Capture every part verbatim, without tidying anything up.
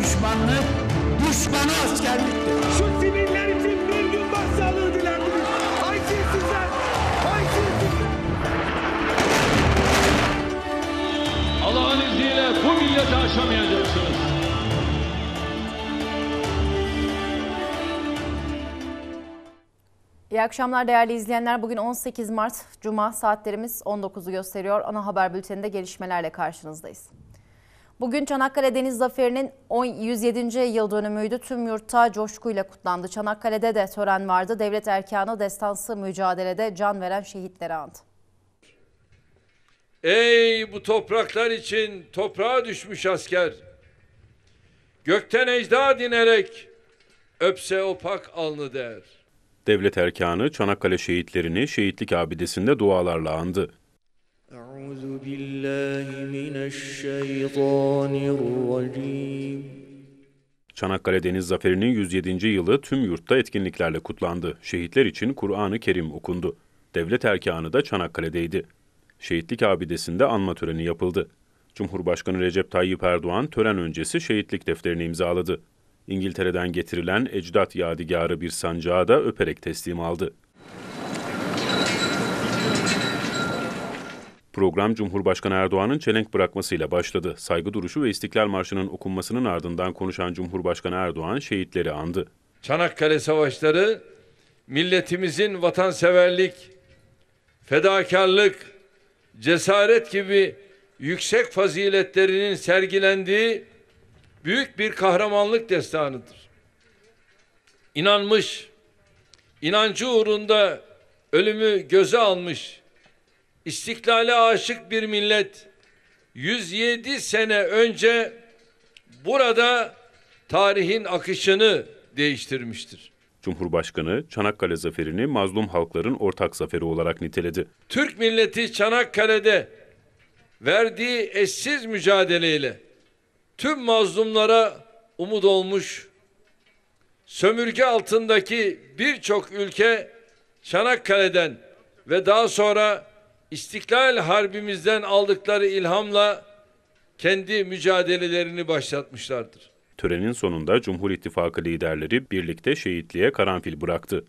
düşmanlık, düşmanı askerliktir. Şu siviller için bir gün başsağlığı dilendiniz. Haysiyetsizler, haysiyetsizler. Allah'ın izniyle bu milleti aşamayacaksınız. İyi akşamlar değerli izleyenler. Bugün on sekiz Mart Cuma, saatlerimiz on dokuzu gösteriyor. Ana haber bülteninde gelişmelerle karşınızdayız. Bugün Çanakkale Deniz Zaferi'nin yüz yedinci yıl dönümüydü. Tüm yurtta coşkuyla kutlandı. Çanakkale'de de tören vardı. Devlet erkanı destansı mücadelede can veren şehitleri andı. Ey bu topraklar için toprağa düşmüş asker, gökten ecda dinerek öpse opak alnı der. Devlet erkanı Çanakkale şehitlerini şehitlik abidesinde dualarla andı. Çanakkale Deniz Zaferi'nin yüz yedinci yılı tüm yurtta etkinliklerle kutlandı. Şehitler için Kur'an-ı Kerim okundu. Devlet erkanı da Çanakkale'deydi. Şehitlik abidesinde anma töreni yapıldı. Cumhurbaşkanı Recep Tayyip Erdoğan tören öncesi şehitlik defterini imzaladı. İngiltere'den getirilen ecdat yadigarı bir sancağı da öperek teslim aldı. Program Cumhurbaşkanı Erdoğan'ın çelenk bırakmasıyla başladı. Saygı duruşu ve İstiklal Marşı'nın okunmasının ardından konuşan Cumhurbaşkanı Erdoğan şehitleri andı. Çanakkale Savaşları milletimizin vatanseverlik, fedakarlık, cesaret gibi yüksek faziletlerinin sergilendiği büyük bir kahramanlık destanıdır. İnanmış, inancı uğrunda ölümü göze almış, istiklale aşık bir millet yüz yedi sene önce burada tarihin akışını değiştirmiştir. Cumhurbaşkanı Çanakkale zaferini mazlum halkların ortak zaferi olarak niteledi. Türk milleti Çanakkale'de verdiği eşsiz mücadeleyle tüm mazlumlara umut olmuş, sömürge altındaki birçok ülke Çanakkale'den ve daha sonra İstiklal Harbimizden aldıkları ilhamla kendi mücadelelerini başlatmışlardır. Törenin sonunda Cumhur İttifakı liderleri birlikte şehitliğe karanfil bıraktı.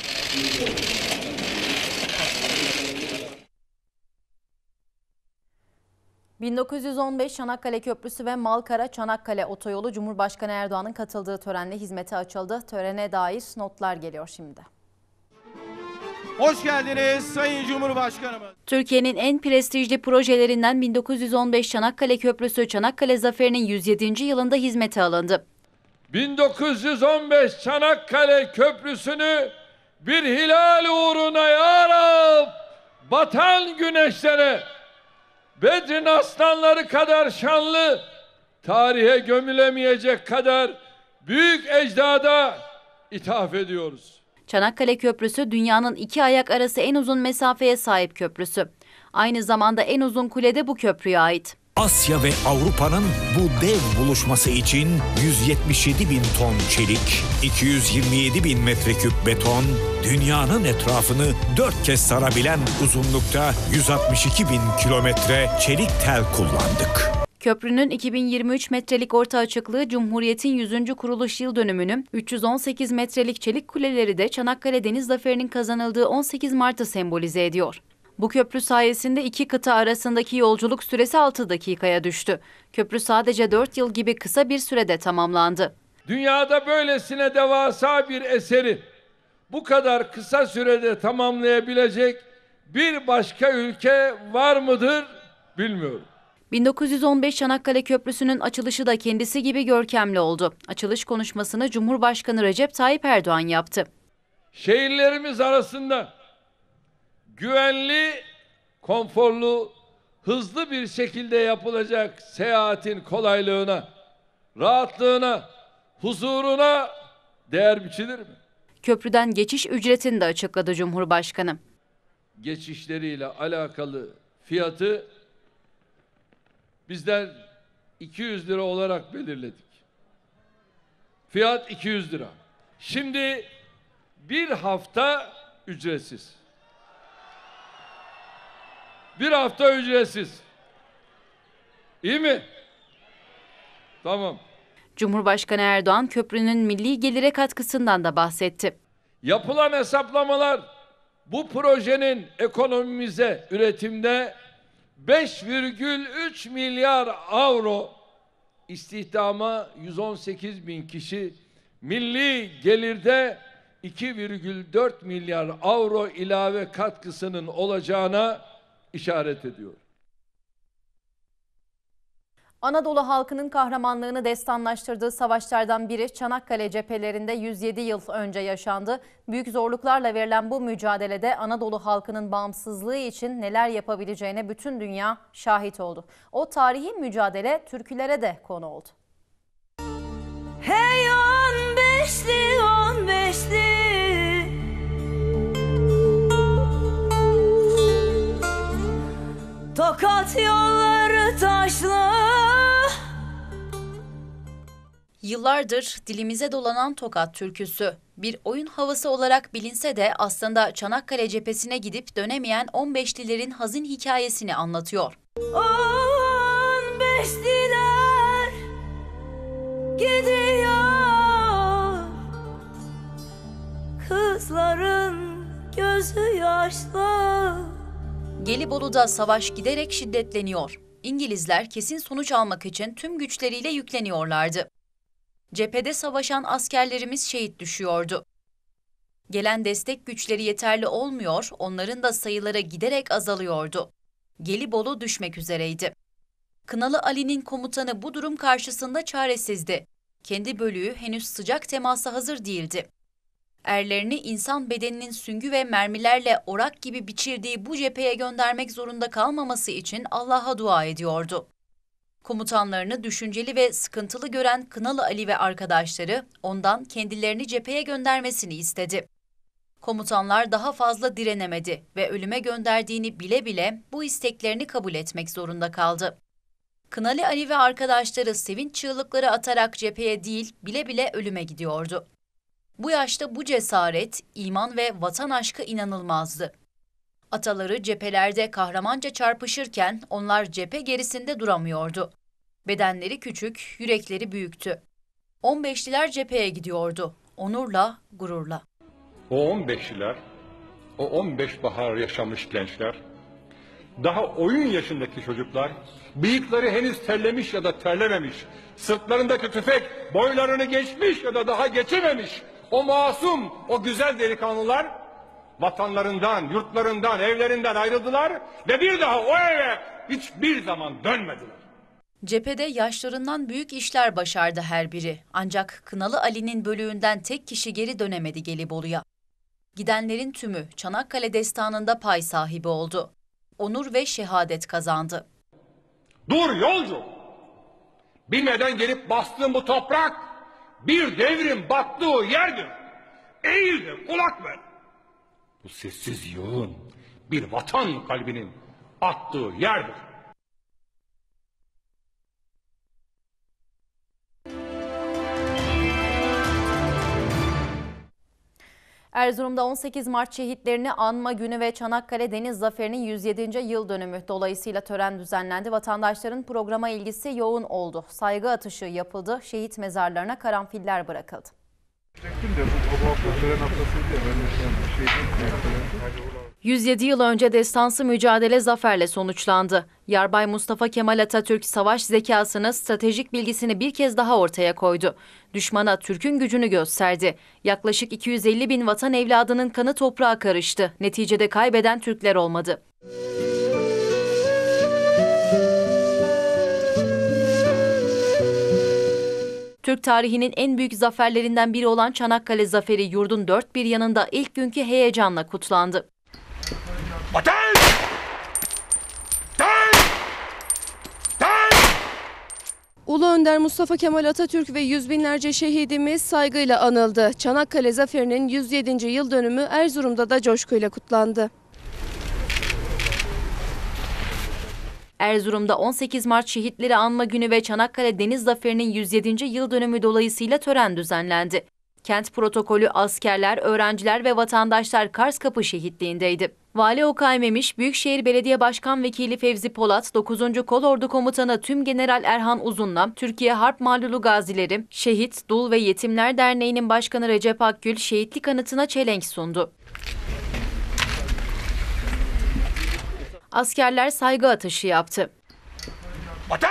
bin dokuz yüz on beş Çanakkale Köprüsü ve Malkara-Çanakkale Otoyolu Cumhurbaşkanı Erdoğan'ın katıldığı törenle hizmete açıldı. Törene dair notlar geliyor şimdi. Hoş geldiniz Sayın Cumhurbaşkanımız. Türkiye'nin en prestijli projelerinden bin dokuz yüz on beş Çanakkale Köprüsü Çanakkale Zaferi'nin yüz yedinci yılında hizmete alındı. bin dokuz yüz on beş Çanakkale Köprüsü'nü bir hilal uğruna ya Rab, batan güneşlere, Bedir'in aslanları kadar şanlı, tarihe gömülemeyecek kadar büyük ecdada ithaf ediyoruz. Çanakkale Köprüsü dünyanın iki ayak arası en uzun mesafeye sahip köprüsü. Aynı zamanda en uzun kule de bu köprüye ait. Asya ve Avrupa'nın bu dev buluşması için yüz yetmiş yedi bin ton çelik, iki yüz yirmi yedi bin metreküp beton, dünyanın etrafını dört kez sarabilen uzunlukta yüz altmış iki bin kilometre çelik tel kullandık. Köprünün iki bin yirmi üç metrelik orta açıklığı Cumhuriyet'in yüzüncü kuruluş yıl dönümünü, üç yüz on sekiz metrelik çelik kuleleri de Çanakkale Deniz Zaferi'nin kazanıldığı on sekiz Mart'ı sembolize ediyor. Bu köprü sayesinde iki kıta arasındaki yolculuk süresi altı dakikaya düştü. Köprü sadece dört yıl gibi kısa bir sürede tamamlandı. Dünyada böylesine devasa bir eseri bu kadar kısa sürede tamamlayabilecek bir başka ülke var mıdır bilmiyorum. bin dokuz yüz on beş Çanakkale Köprüsü'nün açılışı da kendisi gibi görkemli oldu. Açılış konuşmasını Cumhurbaşkanı Recep Tayyip Erdoğan yaptı. Şehirlerimiz arasında güvenli, konforlu, hızlı bir şekilde yapılacak seyahatin kolaylığına, rahatlığına, huzuruna değer biçilir mi? Köprüden geçiş ücretini de açıkladı Cumhurbaşkanı. Geçişleriyle alakalı fiyatı bizler iki yüz lira olarak belirledik. Fiyat iki yüz lira. Şimdi bir hafta ücretsiz. Bir hafta ücretsiz. İyi mi? Tamam. Cumhurbaşkanı Erdoğan köprünün milli gelire katkısından da bahsetti. Yapılan hesaplamalar bu projenin ekonomimize, üretimde beş virgül üç milyar avro, istihdama yüz on sekiz bin kişi, milli gelirde iki virgül dört milyar avro ilave katkısının olacağına işaret ediyor. Anadolu halkının kahramanlığını destanlaştırdığı savaşlardan biri Çanakkale cephelerinde yüz yedi yıl önce yaşandı. Büyük zorluklarla verilen bu mücadelede Anadolu halkının bağımsızlığı için neler yapabileceğine bütün dünya şahit oldu. O tarihi mücadele türkülere de konu oldu. Hey on beşli on beşli Tokat yolları taşlı. Yıllardır dilimize dolanan Tokat türküsü bir oyun havası olarak bilinse de aslında Çanakkale cephesine gidip dönemeyen on beşlilerin hazin hikayesini anlatıyor. On beşliler gidiyor, kızların gözü yaşlı. Gelibolu'da savaş giderek şiddetleniyor. İngilizler kesin sonuç almak için tüm güçleriyle yükleniyorlardı. Cephede savaşan askerlerimiz şehit düşüyordu. Gelen destek güçleri yeterli olmuyor, onların da sayıları giderek azalıyordu. Gelibolu düşmek üzereydi. Kınalı Ali'nin komutanı bu durum karşısında çaresizdi. Kendi bölüğü henüz sıcak temasa hazır değildi. Erlerini insan bedeninin süngü ve mermilerle orak gibi biçirdiği bu cepheye göndermek zorunda kalmaması için Allah'a dua ediyordu. Komutanlarını düşünceli ve sıkıntılı gören Kınalı Ali ve arkadaşları ondan kendilerini cepheye göndermesini istedi. Komutanlar daha fazla direnemedi ve ölüme gönderdiğini bile bile bu isteklerini kabul etmek zorunda kaldı. Kınalı Ali ve arkadaşları sevinç çığlıkları atarak cepheye değil bile bile ölüme gidiyordu. Bu yaşta bu cesaret, iman ve vatan aşkı inanılmazdı. Ataları cephelerde kahramanca çarpışırken onlar cephe gerisinde duramıyordu. Bedenleri küçük, yürekleri büyüktü. on beşliler cepheye gidiyordu, onurla, gururla. O on beşliler, o on beş bahar yaşamış gençler, daha oyun yaşındaki çocuklar, bıyıkları henüz terlemiş ya da terlememiş, sırtlarındaki tüfek boylarını geçmiş ya da daha geçememiş, o masum, o güzel delikanlılar vatanlarından, yurtlarından, evlerinden ayrıldılar ve bir daha o eve hiçbir zaman dönmediler. Cephede yaşlarından büyük işler başardı her biri. Ancak Kınalı Ali'nin bölüğünden tek kişi geri dönemedi Gelibolu'ya. Gidenlerin tümü Çanakkale destanında pay sahibi oldu. Onur ve şehadet kazandı. Dur yolcu! Bilmeden gelip bastığın bu toprak bir devrin battığı yerdir. Eğil de kulak ver. Bu sessiz yığın bir vatan kalbinin attığı yerdir. Erzurum'da on sekiz Mart şehitlerini anma günü ve Çanakkale Deniz Zaferi'nin yüz yedinci yıl dönümü dolayısıyla tören düzenlendi. Vatandaşların programa ilgisi yoğun oldu. Saygı atışı yapıldı. Şehit mezarlarına karanfiller bırakıldı. yüz yedi yıl önce destansı mücadele zaferle sonuçlandı. Yarbay Mustafa Kemal Atatürk savaş zekasını, stratejik bilgisini bir kez daha ortaya koydu. Düşmana Türk'ün gücünü gösterdi. Yaklaşık iki yüz elli bin vatan evladının kanı toprağa karıştı. Neticede kaybeden Türkler olmadı. Türk tarihinin en büyük zaferlerinden biri olan Çanakkale Zaferi yurdun dört bir yanında ilk günkü heyecanla kutlandı. Ateş! Ulu Önder Mustafa Kemal Atatürk ve yüz binlerce şehidimiz saygıyla anıldı. Çanakkale Zaferi'nin yüz yedinci yıl dönümü Erzurum'da da coşkuyla kutlandı. Erzurum'da on sekiz Mart Şehitleri Anma Günü ve Çanakkale Deniz Zaferi'nin yüz yedinci yıl dönümü dolayısıyla tören düzenlendi. Kent protokolü askerler, öğrenciler ve vatandaşlar Kars Kapı şehitliğindeydi. Vali Okay Memiş, Büyükşehir Belediye Başkan Vekili Fevzi Polat, dokuzuncu Kolordu Komutanı Tümgeneral Erhan Uzun'la Türkiye Harp Mağlulu Gazileri, Şehit, Dul ve Yetimler Derneği'nin Başkanı Recep Akgül şehitlik anıtına çelenk sundu. Askerler saygı atışı yaptı. Ateş!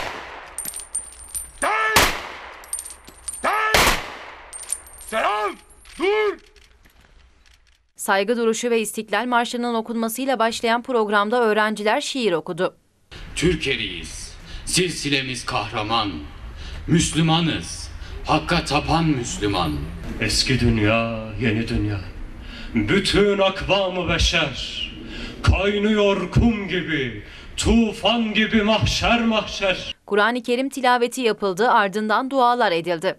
Ateş! Ateş! Selam! Dur! Saygı duruşu ve İstiklal Marşı'nın okunmasıyla başlayan programda öğrenciler şiir okudu. Türkeriyiz, silsilemiz kahraman, Müslümanız, Hakka tapan Müslüman. Eski dünya, yeni dünya, bütün akvamı beşer, kaynıyor kum gibi, tufan gibi mahşer mahşer. Kur'an-ı Kerim tilaveti yapıldı, ardından dualar edildi.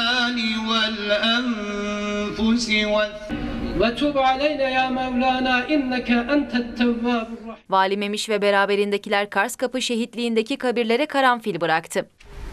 Vali Memiş ve beraberindekiler Kars Kapı şehitliğindeki kabirlere karanfil bıraktı.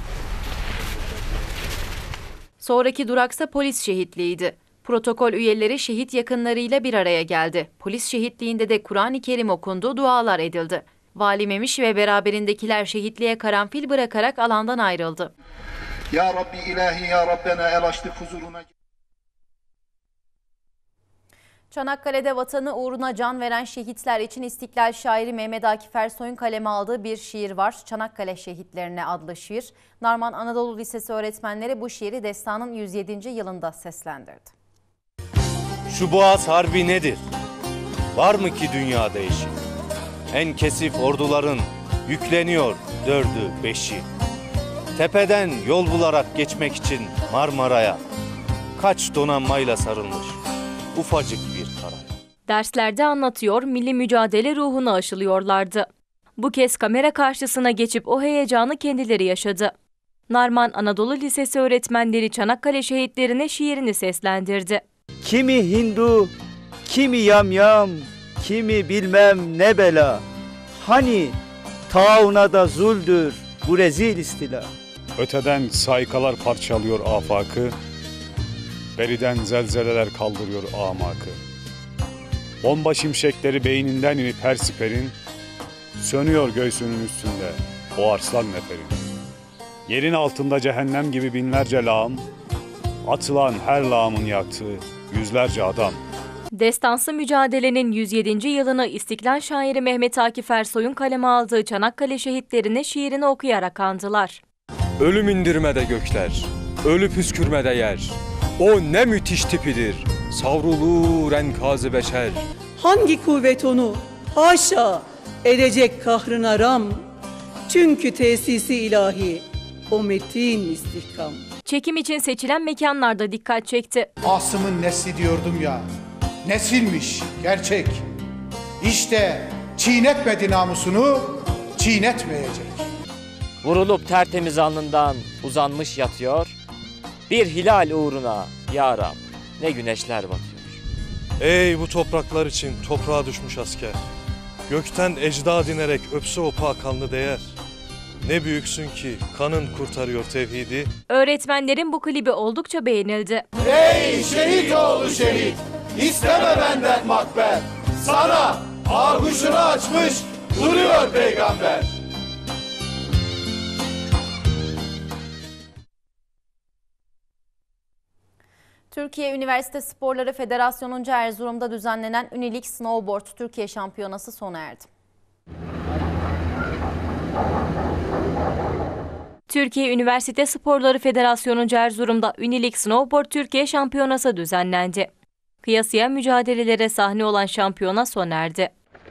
Sonraki duraksa polis şehitliğiydi. Protokol üyeleri şehit yakınlarıyla bir araya geldi. Polis şehitliğinde de Kur'an-ı Kerim okundu, dualar edildi. Vali Memiş ve beraberindekiler şehitliğe karanfil bırakarak alandan ayrıldı. Ya Rabbi ilahi ya Rabbena el açtık huzuruna. Çanakkale'de vatanı uğruna can veren şehitler için İstiklal şairi Mehmet Akif Ersoy'un kaleme aldığı bir şiir var. Çanakkale Şehitlerine adlı şiir. Narman Anadolu Lisesi öğretmenleri bu şiiri destanın yüz yedinci yılında seslendirdi. Şu Boğaz Harbi nedir? Var mı ki dünyada eşi? En kesif orduların yükleniyor dördü beşi. Tepeden yol bularak geçmek için Marmara'ya kaç donanmayla sarılmış ufacık bir karaya. Derslerde anlatıyor, milli mücadele ruhunu aşılıyorlardı. Bu kez kamera karşısına geçip o heyecanı kendileri yaşadı. Narman Anadolu Lisesi öğretmenleri Çanakkale şehitlerine şiirini seslendirdi. Kimi Hindu, kimi yamyam, kimi bilmem ne bela. Hani tauna da zuldür bu rezil istila. Öteden saykalar parçalıyor afakı, beriden zelzeleler kaldırıyor amakı. Bomba şimşekleri beyninden inip her siperin, sönüyor göğsünün üstünde o arslan neferin. Yerin altında cehennem gibi binlerce lağım, atılan her lağımın yaktığı yüzlerce adam. Destansı mücadelenin yüz yedinci yılını İstiklal şairi Mehmet Akif Ersoy'un kaleme aldığı Çanakkale şehitlerine şiirini okuyarak andılar. Ölüm indirmede gökler, ölü püskürmede yer. O ne müthiş tipidir, savrulur enkaz-ı beşer. Hangi kuvvet onu, haşa, edecek kahrına ram. Çünkü tesisi ilahi, o metin istihkam. Çekim için seçilen mekanlarda dikkat çekti. Asım'ın nesli diyordum ya, nesilmiş, gerçek. İşte çiğnetmedi namusunu, çiğnetmeyecek. Vurulup tertemiz alnından uzanmış yatıyor. Bir hilal uğruna ya Rab ne güneşler batıyor. Ey bu topraklar için toprağa düşmüş asker. Gökten ecdad inerek öpse o kanlı değer. Ne büyüksün ki kanın kurtarıyor tevhidi. Öğretmenlerin bu klibi oldukça beğenildi. Ey şehit oğlu şehit, isteme benden makber. Sana ağuşunu açmış duruyor peygamber. Türkiye Üniversite Sporları Federasyonu'nca Erzurum'da düzenlenen Unilik Snowboard Türkiye Şampiyonası sona erdi. Türkiye Üniversite Sporları Federasyonu'nca Erzurum'da Unilik Snowboard Türkiye Şampiyonası düzenlendi. Kıyasıya mücadelelere sahne olan şampiyona sona erdi.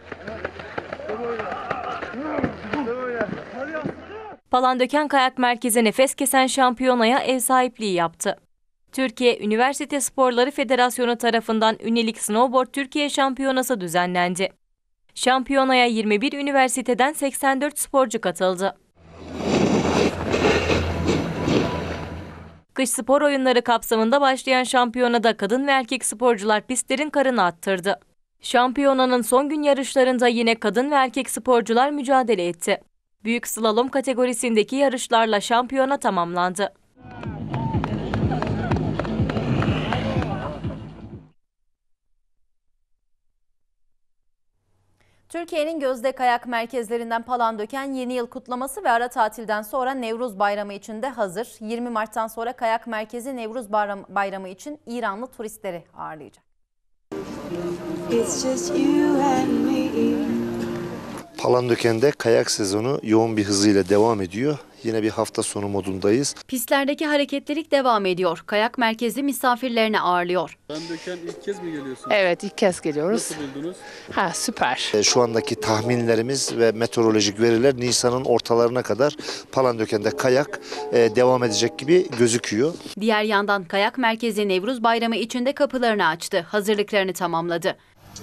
Palandöken Kayak Merkezi nefes kesen şampiyonaya ev sahipliği yaptı. Türkiye Üniversite Sporları Federasyonu tarafından Unilik Snowboard Türkiye Şampiyonası düzenlendi. Şampiyonaya yirmi bir üniversiteden seksen dört sporcu katıldı. Kış spor oyunları kapsamında başlayan şampiyonada kadın ve erkek sporcular pistlerin karını attırdı. Şampiyonanın son gün yarışlarında yine kadın ve erkek sporcular mücadele etti. Büyük slalom kategorisindeki yarışlarla şampiyona tamamlandı. Türkiye'nin gözde kayak merkezlerinden Palandöken yeni yıl kutlaması ve ara tatilden sonra Nevruz Bayramı için de hazır. yirmi Mart'tan sonra kayak merkezi Nevruz Bayramı için İranlı turistleri ağırlayacak. Palandöken'de kayak sezonu yoğun bir hızıyla devam ediyor. Yine bir hafta sonu modundayız. Pistlerdeki hareketlilik devam ediyor. Kayak merkezi misafirlerini ağırlıyor. Palandöken ilk kez mi geliyorsunuz? Evet, ilk kez geliyoruz. Nasıl buldunuz? Ha, süper. Şu andaki tahminlerimiz ve meteorolojik veriler Nisan'ın ortalarına kadar Palandöken'de kayak devam edecek gibi gözüküyor. Diğer yandan kayak merkezi Nevruz Bayramı için de kapılarını açtı. Hazırlıklarını tamamladı.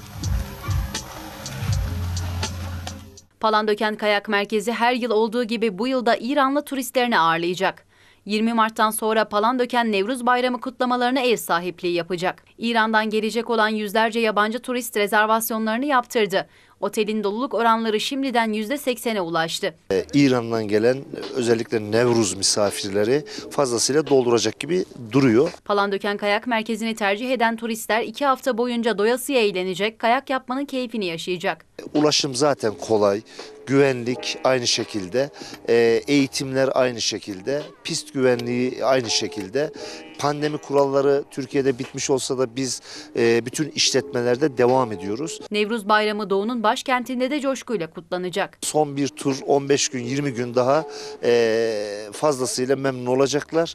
Palandöken Kayak Merkezi her yıl olduğu gibi bu yılda İranlı turistlerini ağırlayacak. yirmi Mart'tan sonra Palandöken Nevruz Bayramı kutlamalarına ev sahipliği yapacak. İran'dan gelecek olan yüzlerce yabancı turist rezervasyonlarını yaptırdı. Otelin doluluk oranları şimdiden yüzde seksene ulaştı. Ee, İran'dan gelen özellikle Nevruz misafirleri fazlasıyla dolduracak gibi duruyor. Palandöken Kayak Merkezi'ni tercih eden turistler iki hafta boyunca doyasıya eğlenecek, kayak yapmanın keyfini yaşayacak. Ulaşım zaten kolay, güvenlik aynı şekilde, eğitimler aynı şekilde, pist güvenliği aynı şekilde. Pandemi kuralları Türkiye'de bitmiş olsa da biz bütün işletmelerde devam ediyoruz. Nevruz Bayramı Doğu'nun başkentinde de coşkuyla kutlanacak. Son bir tur on beş gün yirmi gün daha fazlasıyla memnun olacaklar.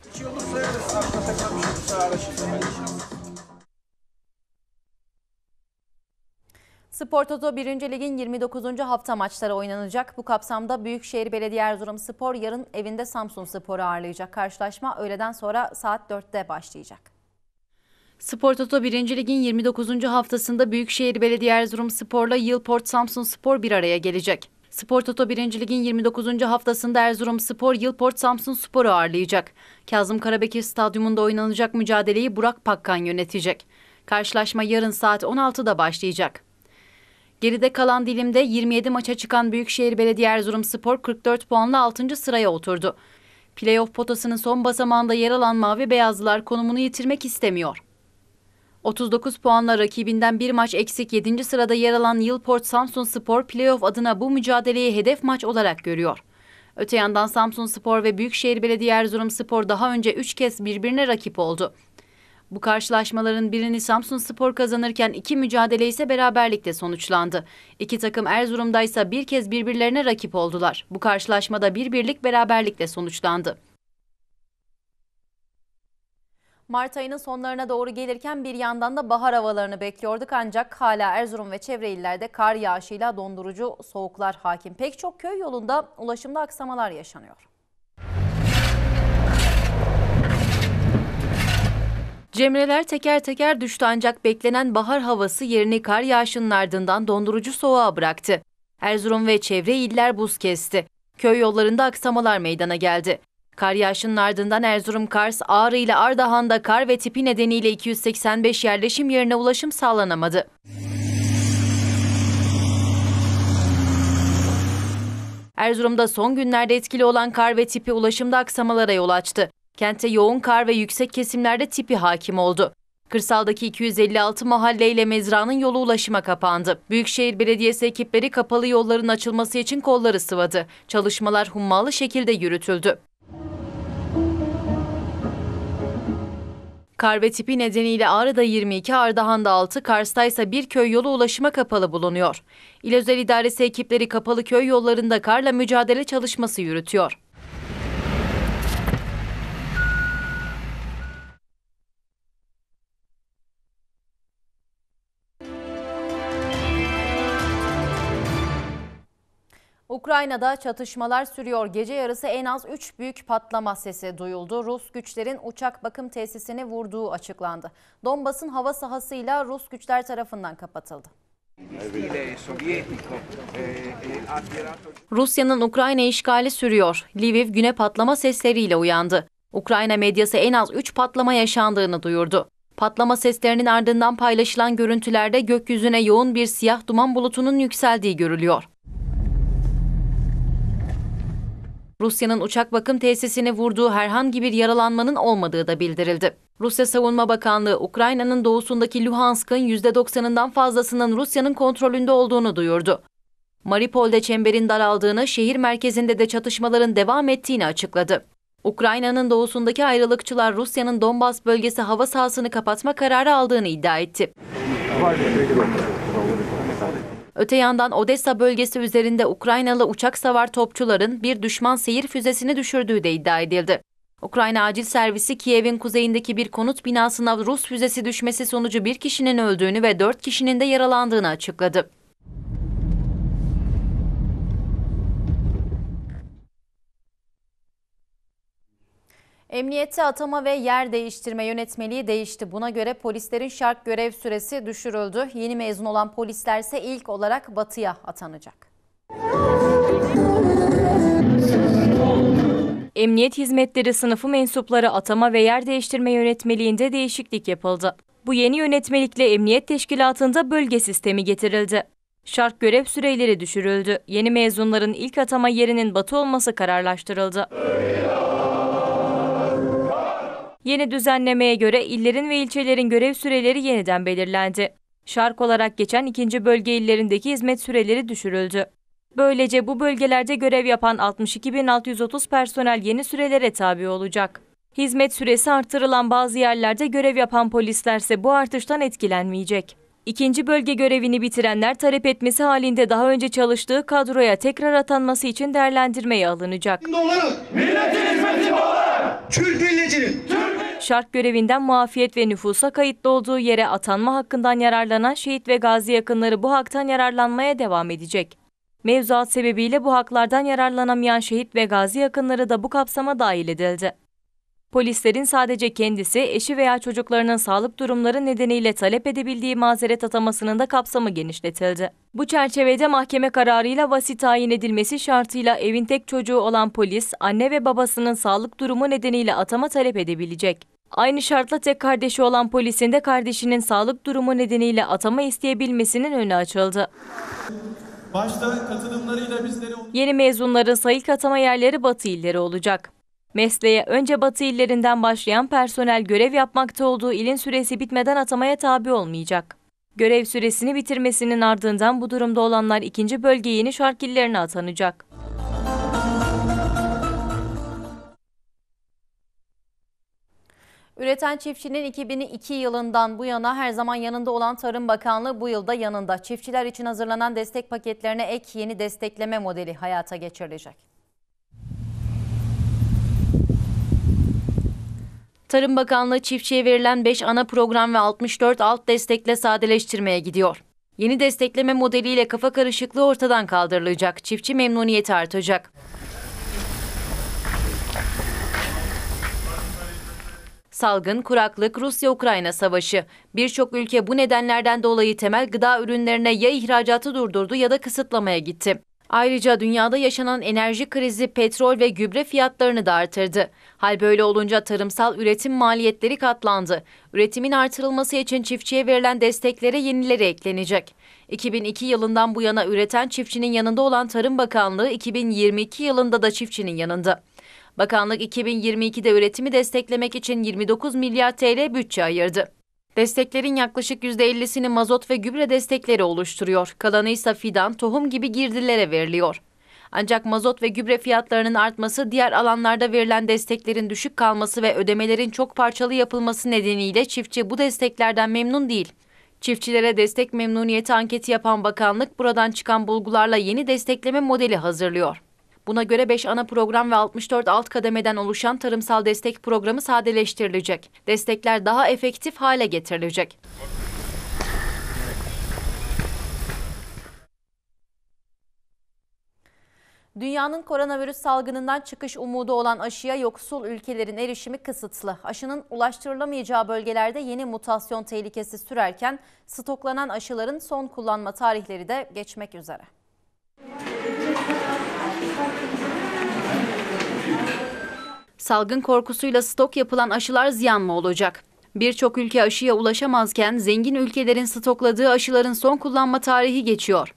Spor Toto birinci Lig'in yirmi dokuzuncu hafta maçları oynanacak. Bu kapsamda Büyükşehir Belediye Erzurumspor yarın evinde Samsunspor'u ağırlayacak. Karşılaşma öğleden sonra saat dörtte başlayacak. Spor Toto birinci Lig'in yirmi dokuzuncu haftasında Büyükşehir Belediye Erzurumspor'la Yılport Samsunspor bir araya gelecek. Spor Toto birinci Lig'in yirmi dokuzuncu haftasında Erzurumspor Yılport Samsunspor'u ağırlayacak. Kazım Karabekir Stadyumunda oynanacak mücadeleyi Burak Pakkan yönetecek. Karşılaşma yarın saat on altıda başlayacak. Geride kalan dilimde yirmi yedi maça çıkan Büyükşehir Belediye Erzurumspor kırk dört puanla altıncı sıraya oturdu. Playoff potasının son basamağında yer alan Mavi Beyazlılar konumunu yitirmek istemiyor. otuz dokuz puanla rakibinden bir maç eksik yedinci sırada yer alan Yılport Samsunspor playoff adına bu mücadeleyi hedef maç olarak görüyor. Öte yandan Samsunspor ve Büyükşehir Belediye Erzurumspor daha önce üç kez birbirine rakip oldu. Bu karşılaşmaların birini Samsunspor kazanırken iki mücadele ise beraberlikle sonuçlandı. İki takım Erzurum'da ise bir kez birbirlerine rakip oldular. Bu karşılaşmada bir birlik beraberlikle sonuçlandı. Mart ayının sonlarına doğru gelirken bir yandan da bahar havalarını bekliyorduk ancak hala Erzurum ve çevre illerde kar yağışıyla dondurucu soğuklar hakim. Pek çok köy yolunda ulaşımda aksamalar yaşanıyor. Cemreler teker teker düştü ancak beklenen bahar havası yerini kar yağışının ardından dondurucu soğuğa bıraktı. Erzurum ve çevre iller buz kesti. Köy yollarında aksamalar meydana geldi. Kar yağışının ardından Erzurum, Kars, Ağrı ile Ardahan'da kar ve tipi nedeniyle iki yüz seksen beş yerleşim yerine ulaşım sağlanamadı. Erzurum'da son günlerde etkili olan kar ve tipi ulaşımda aksamalara yol açtı. Kente yoğun kar ve yüksek kesimlerde tipi hakim oldu. Kırsaldaki iki yüz elli altı mahalleyle mezranın yolu ulaşıma kapandı. Büyükşehir Belediyesi ekipleri kapalı yolların açılması için kolları sıvadı. Çalışmalar hummalı şekilde yürütüldü. Kar ve tipi nedeniyle Ağrı'da yirmi iki, Ardahan'da altı, Kars'ta ise bir köy yolu ulaşıma kapalı bulunuyor. İl Özel İdaresi ekipleri kapalı köy yollarında karla mücadele çalışması yürütüyor. Ukrayna'da çatışmalar sürüyor. Gece yarısı en az üç büyük patlama sesi duyuldu. Rus güçlerin uçak bakım tesisini vurduğu açıklandı. Donbas'ın hava sahasıyla Rus güçler tarafından kapatıldı. Rusya'nın Ukrayna işgali sürüyor. Lviv güne patlama sesleriyle uyandı. Ukrayna medyası en az üç patlama yaşandığını duyurdu. Patlama seslerinin ardından paylaşılan görüntülerde gökyüzüne yoğun bir siyah duman bulutunun yükseldiği görülüyor. Rusya'nın uçak bakım tesisini vurduğu herhangi bir yaralanmanın olmadığı da bildirildi. Rusya Savunma Bakanlığı, Ukrayna'nın doğusundaki Luhansk'ın yüzde doksanından fazlasının Rusya'nın kontrolünde olduğunu duyurdu. Mariupol'de çemberin daraldığını, şehir merkezinde de çatışmaların devam ettiğini açıkladı. Ukrayna'nın doğusundaki ayrılıkçılar Rusya'nın Donbas bölgesi hava sahasını kapatma kararı aldığını iddia etti. Öte yandan Odessa bölgesi üzerinde Ukraynalı uçak savar topçuların bir düşman seyir füzesini düşürdüğü de iddia edildi. Ukrayna Acil Servisi Kiev'in kuzeyindeki bir konut binasına Rus füzesi düşmesi sonucu bir kişinin öldüğünü ve dört kişinin de yaralandığını açıkladı. Emniyette atama ve yer değiştirme yönetmeliği değişti. Buna göre polislerin şart görev süresi düşürüldü. Yeni mezun olan polisler ise ilk olarak batıya atanacak. Emniyet Hizmetleri Sınıfı mensupları atama ve yer değiştirme yönetmeliğinde değişiklik yapıldı. Bu yeni yönetmelikle Emniyet Teşkilatı'nda bölge sistemi getirildi. Şart görev süreleri düşürüldü. Yeni mezunların ilk atama yerinin batı olması kararlaştırıldı. Yeni düzenlemeye göre illerin ve ilçelerin görev süreleri yeniden belirlendi. Şark olarak geçen ikinci bölge illerindeki hizmet süreleri düşürüldü. Böylece bu bölgelerde görev yapan altmış iki bin altı yüz otuz personel yeni sürelere tabi olacak. Hizmet süresi artırılan bazı yerlerde görev yapan polislerse bu artıştan etkilenmeyecek. İkinci bölge görevini bitirenler talep etmesi halinde daha önce çalıştığı kadroya tekrar atanması için değerlendirmeye alınacak. Milletin hizmetinde olarak Türk milletinin Şark görevinden muafiyet ve nüfusa kayıtlı olduğu yere atanma hakkından yararlanan şehit ve gazi yakınları bu haktan yararlanmaya devam edecek. Mevzuat sebebiyle bu haklardan yararlanamayan şehit ve gazi yakınları da bu kapsama dahil edildi. Polislerin sadece kendisi, eşi veya çocuklarının sağlık durumları nedeniyle talep edebildiği mazeret atamasının da kapsamı genişletildi. Bu çerçevede mahkeme kararıyla vasi tayin edilmesi şartıyla evin tek çocuğu olan polis, anne ve babasının sağlık durumu nedeniyle atama talep edebilecek. Aynı şartla tek kardeşi olan polisin de kardeşinin sağlık durumu nedeniyle atama isteyebilmesinin önü açıldı. başta katılımlarıyla bizleri Yeni mezunların sayık atama yerleri Batı illeri olacak. Mesleğe önce Batı illerinden başlayan personel görev yapmakta olduğu ilin süresi bitmeden atamaya tabi olmayacak. Görev süresini bitirmesinin ardından bu durumda olanlar ikinci bölge yeni şark illerine atanacak. Üreten çiftçinin iki bin iki yılından bu yana her zaman yanında olan Tarım Bakanlığı bu yılda yanında. Çiftçiler için hazırlanan destek paketlerine ek yeni destekleme modeli hayata geçirilecek. Tarım Bakanlığı çiftçiye verilen beş ana program ve altmış dört alt destekle sadeleştirmeye gidiyor. Yeni destekleme modeliyle kafa karışıklığı ortadan kaldırılacak. Çiftçi memnuniyeti artacak. Salgın, kuraklık, Rusya-Ukrayna savaşı. Birçok ülke bu nedenlerden dolayı temel gıda ürünlerine ya ihracatı durdurdu ya da kısıtlamaya gitti. Ayrıca dünyada yaşanan enerji krizi petrol ve gübre fiyatlarını da artırdı. Hal böyle olunca tarımsal üretim maliyetleri katlandı. Üretimin artırılması için çiftçiye verilen desteklere yenileri eklenecek. iki bin iki yılından bu yana üreten çiftçinin yanında olan Tarım Bakanlığı iki bin yirmi iki yılında da çiftçinin yanında. Bakanlık iki bin yirmi ikide üretimi desteklemek için yirmi dokuz milyar T L bütçe ayırdı. Desteklerin yaklaşık yüzde ellisini mazot ve gübre destekleri oluşturuyor. Kalanı ise fidan, tohum gibi girdilere veriliyor. Ancak mazot ve gübre fiyatlarının artması, diğer alanlarda verilen desteklerin düşük kalması ve ödemelerin çok parçalı yapılması nedeniyle çiftçi bu desteklerden memnun değil. Çiftçilere destek memnuniyeti anketi yapan bakanlık buradan çıkan bulgularla yeni destekleme modeli hazırlıyor. Buna göre beş ana program ve altmış dört alt kademeden oluşan tarımsal destek programı sadeleştirilecek. Destekler daha efektif hale getirilecek. Dünyanın koronavirüs salgınından çıkış umudu olan aşıya yoksul ülkelerin erişimi kısıtlı. Aşının ulaştırılamayacağı bölgelerde yeni mutasyon tehlikesi sürerken stoklanan aşıların son kullanma tarihleri de geçmek üzere. Salgın korkusuyla stok yapılan aşılar ziyan mı olacak? Birçok ülke aşıya ulaşamazken zengin ülkelerin stokladığı aşıların son kullanma tarihi geçiyor.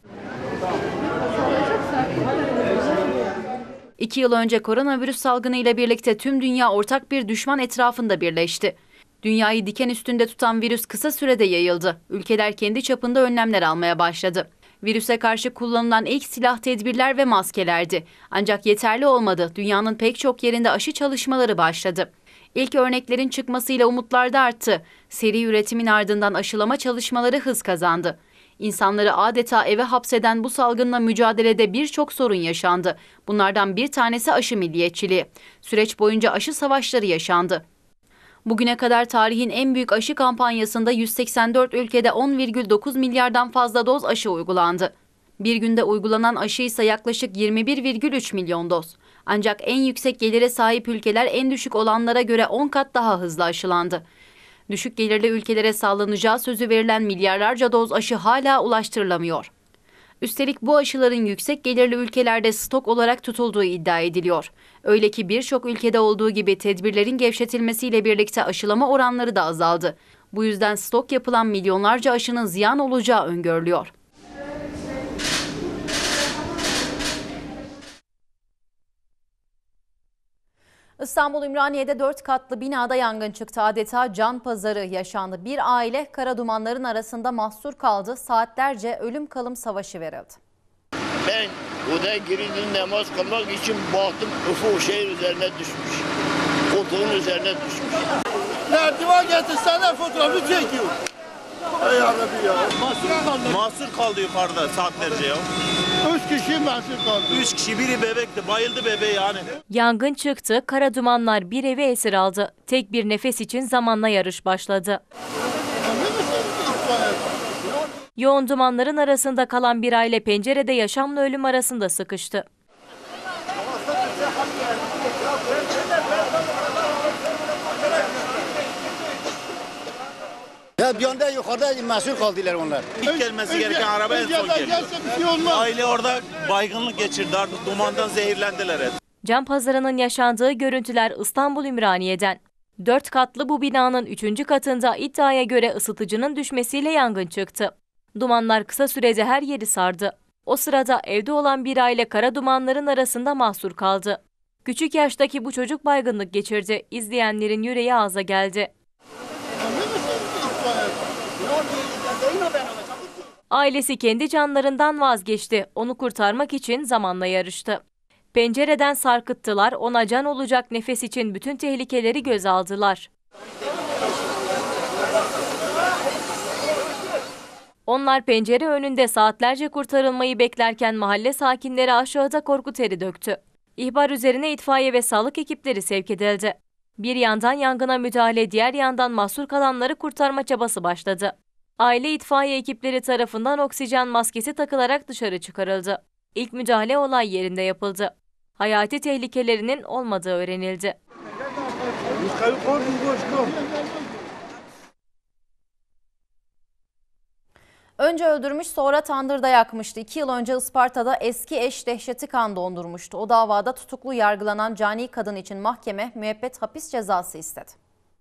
İki yıl önce koronavirüs salgını ile birlikte tüm dünya ortak bir düşman etrafında birleşti. Dünyayı diken üstünde tutan virüs kısa sürede yayıldı. Ülkeler kendi çapında önlemler almaya başladı. Virüse karşı kullanılan ilk silah tedbirler ve maskelerdi. Ancak yeterli olmadı. Dünyanın pek çok yerinde aşı çalışmaları başladı. İlk örneklerin çıkmasıyla umutlar da arttı. Seri üretimin ardından aşılama çalışmaları hız kazandı. İnsanları adeta eve hapseden bu salgınla mücadelede birçok sorun yaşandı. Bunlardan bir tanesi aşı milliyetçiliği. Süreç boyunca aşı savaşları yaşandı. Bugüne kadar tarihin en büyük aşı kampanyasında yüz seksen dört ülkede on virgül dokuz milyardan fazla doz aşı uygulandı. Bir günde uygulanan aşı ise yaklaşık yirmi bir virgül üç milyon doz. Ancak en yüksek gelire sahip ülkeler en düşük olanlara göre on kat daha hızlı aşılandı. Düşük gelirli ülkelere sağlanacağı sözü verilen milyarlarca doz aşı hala ulaştırılamıyor. Üstelik bu aşıların yüksek gelirli ülkelerde stok olarak tutulduğu iddia ediliyor. Öyle ki birçok ülkede olduğu gibi tedbirlerin gevşetilmesiyle birlikte aşılama oranları da azaldı. Bu yüzden stok yapılan milyonlarca aşının ziyan olacağı öngörülüyor. İstanbul Ümraniye'de dört katlı binada yangın çıktı. Adeta can pazarı yaşandı. Bir aile kara dumanların arasında mahsur kaldı. Saatlerce ölüm kalım savaşı verildi. Ben odaya girince namaz kılmak için baktım ufuk şehir üzerine düşmüş. Koltuğun üzerine düşmüş. Merdiven getirsene fotoğrafı çekiyor. Ey Rabbi ya. Mahsur kaldı. Mahsur kaldı yukarıda saatlerce ya. Üç kişi mahsur kaldı. Üç kişi, biri bebekti, bayıldı bebeği yani. Yangın çıktı, kara dumanlar bir evi esir aldı. Tek bir nefes için zamanla yarış başladı. Yoğun dumanların arasında kalan bir aile pencerede yaşamla ölüm arasında sıkıştı. Ya bir anda yukarıda mahsur kaldılar onlar. İlk gelmesi gereken araba en son geliyor. Aile orada baygınlık geçirdi, artık dumandan zehirlendiler. Can pazarının yaşandığı görüntüler İstanbul Ümraniye'den. Dört katlı bu binanın üçüncü katında iddiaya göre ısıtıcının düşmesiyle yangın çıktı. Dumanlar kısa sürede her yeri sardı. O sırada evde olan bir aile kara dumanların arasında mahsur kaldı. Küçük yaştaki bu çocuk baygınlık geçirdi. İzleyenlerin yüreği ağza geldi. Ailesi kendi canlarından vazgeçti. Onu kurtarmak için zamanla yarıştı. Pencereden sarkıttılar, ona can olacak nefes için bütün tehlikeleri göze aldılar. Onlar pencere önünde saatlerce kurtarılmayı beklerken mahalle sakinleri aşağıda korku teri döktü. İhbar üzerine itfaiye ve sağlık ekipleri sevk edildi. Bir yandan yangına müdahale, diğer yandan mahsur kalanları kurtarma çabası başladı. Aile itfaiye ekipleri tarafından oksijen maskesi takılarak dışarı çıkarıldı. İlk müdahale olay yerinde yapıldı. Hayati tehlikelerinin olmadığı öğrenildi. Önce öldürmüş, sonra tandırda yakmıştı. İki yıl önce Isparta'da eski eş dehşeti kan dondurmuştu. O davada tutuklu yargılanan cani kadın için mahkeme müebbet hapis cezası istedi.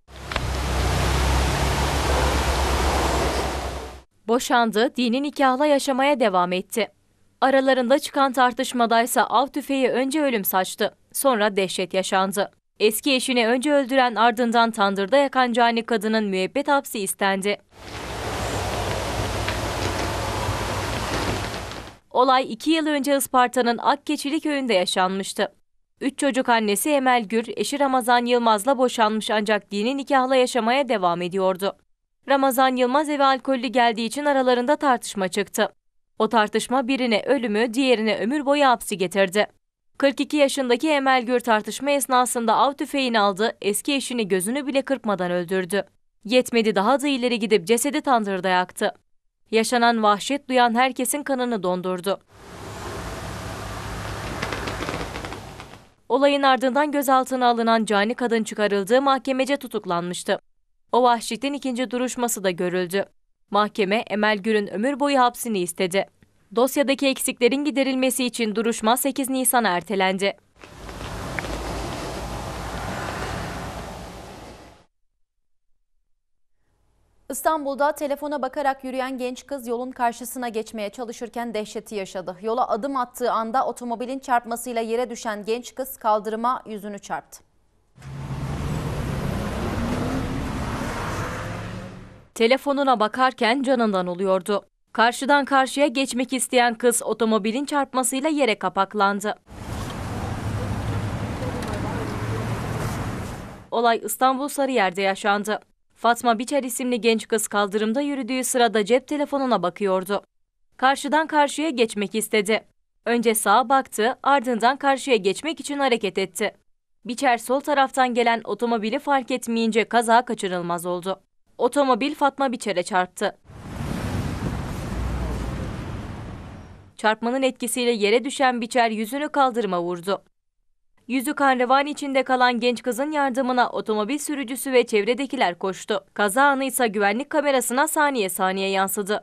Boşandı, dini nikahla yaşamaya devam etti. Aralarında çıkan tartışmadaysa av tüfeği önce ölüm saçtı, sonra dehşet yaşandı. Eski eşini önce öldüren, ardından tandırda yakan cani kadının müebbet hapsi istendi. Olay iki yıl önce Isparta'nın Akkeçili köyünde yaşanmıştı. Üç çocuk annesi Emel Gür, eşi Ramazan Yılmaz'la boşanmış ancak dini nikahla yaşamaya devam ediyordu. Ramazan Yılmaz eve alkollü geldiği için aralarında tartışma çıktı. O tartışma birine ölümü, diğerine ömür boyu hapsi getirdi. kırk iki yaşındaki Emel Gür tartışma esnasında av tüfeğini aldı, eski eşini gözünü bile kırpmadan öldürdü. Yetmedi, daha da ileri gidip cesedi tandırda yaktı. Yaşanan vahşet duyan herkesin kanını dondurdu. Olayın ardından gözaltına alınan cani kadın çıkarıldığı mahkemece tutuklanmıştı. O vahşetin ikinci duruşması da görüldü. Mahkeme Emel Gür'ün ömür boyu hapsini istedi. Dosyadaki eksiklerin giderilmesi için duruşma sekiz Nisan'a ertelendi. İstanbul'da telefona bakarak yürüyen genç kız yolun karşısına geçmeye çalışırken dehşeti yaşadı. Yola adım attığı anda otomobilin çarpmasıyla yere düşen genç kız kaldırıma yüzünü çarptı. Telefonuna bakarken canından oluyordu. Karşıdan karşıya geçmek isteyen kız otomobilin çarpmasıyla yere kapaklandı. Olay İstanbul Sarıyer'de yaşandı. Fatma Biçer isimli genç kız kaldırımda yürüdüğü sırada cep telefonuna bakıyordu. Karşıdan karşıya geçmek istedi. Önce sağa baktı, ardından karşıya geçmek için hareket etti. Biçer sol taraftan gelen otomobili fark etmeyince kaza kaçınılmaz oldu. Otomobil Fatma Biçer'e çarptı. Çarpmanın etkisiyle yere düşen Biçer yüzünü kaldırıma vurdu. Yüzü kan revan içinde kalan genç kızın yardımına otomobil sürücüsü ve çevredekiler koştu. Kaza anı ise güvenlik kamerasına saniye saniye yansıdı.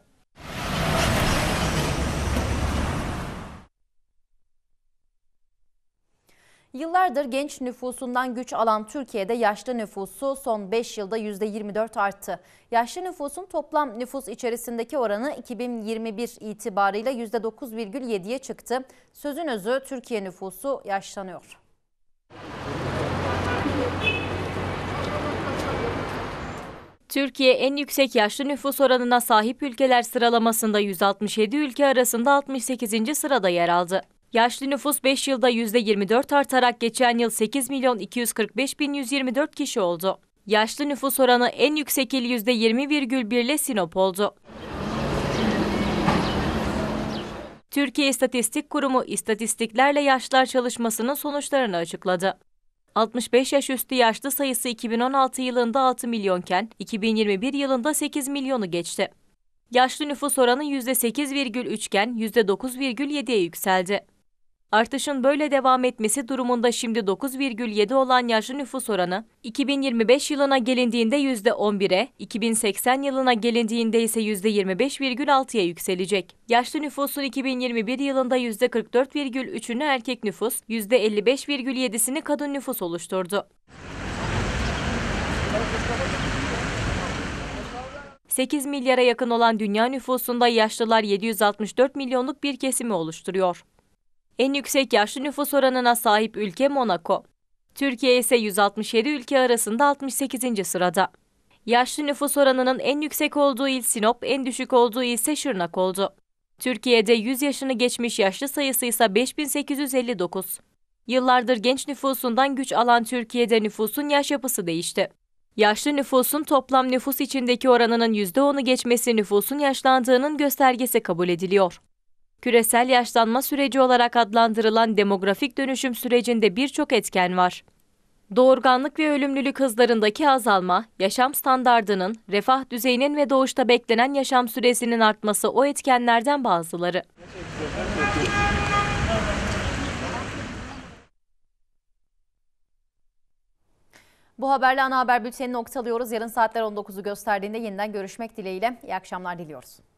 Yıllardır genç nüfusundan güç alan Türkiye'de yaşlı nüfusu son beş yılda yüzde yirmi dört arttı. Yaşlı nüfusun toplam nüfus içerisindeki oranı iki bin yirmi bir itibarıyla yüzde dokuz virgül yediye çıktı. Sözün özü Türkiye nüfusu yaşlanıyor. Türkiye en yüksek yaşlı nüfus oranına sahip ülkeler sıralamasında yüz altmış yedi ülke arasında altmış sekizinci sırada yer aldı. Yaşlı nüfus beş yılda yüzde yirmi dört artarak geçen yıl sekiz milyon iki yüz kırk beş bin yüz yirmi dört kişi oldu. Yaşlı nüfus oranı en yüksek il yüzde yirmi virgül bir ile Sinop oldu. Türkiye İstatistik Kurumu istatistiklerle yaşlılar çalışmasının sonuçlarını açıkladı. altmış beş yaş üstü yaşlı sayısı iki bin on altı yılında altı milyonken iki bin yirmi bir yılında sekiz milyonu geçti. Yaşlı nüfus oranı yüzde sekiz virgül üç iken yüzde dokuz virgül yediye yükseldi. Artışın böyle devam etmesi durumunda şimdi dokuz virgül yedi olan yaşlı nüfus oranı iki bin yirmi beş yılına gelindiğinde yüzde on bire, iki bin seksen yılına gelindiğinde ise yüzde yirmi beş virgül altıya yükselecek. Yaşlı nüfusun iki bin yirmi bir yılında yüzde kırk dört virgül üçünü erkek nüfus, yüzde elli beş virgül yedisini kadın nüfus oluşturdu. sekiz milyara yakın olan dünya nüfusunda yaşlılar yedi yüz altmış dört milyonluk bir kesimi oluşturuyor. En yüksek yaşlı nüfus oranına sahip ülke Monaco. Türkiye ise yüz altmış yedi ülke arasında altmış sekizinci sırada. Yaşlı nüfus oranının en yüksek olduğu il Sinop, en düşük olduğu il ise Şırnak oldu. Türkiye'de yüz yaşını geçmiş yaşlı sayısı ise beş bin sekiz yüz elli dokuz. Yıllardır genç nüfusundan güç alan Türkiye'de nüfusun yaş yapısı değişti. Yaşlı nüfusun toplam nüfus içindeki oranının yüzde onu geçmesi nüfusun yaşlandığının göstergesi kabul ediliyor. Küresel yaşlanma süreci olarak adlandırılan demografik dönüşüm sürecinde birçok etken var. Doğurganlık ve ölümlülük hızlarındaki azalma, yaşam standardının, refah düzeyinin ve doğuşta beklenen yaşam süresinin artması o etkenlerden bazıları. Bu haberle ana haber bültenini noktalıyoruz. Yarın saatler on dokuzu gösterdiğinde yeniden görüşmek dileğiyle. İyi akşamlar diliyoruz.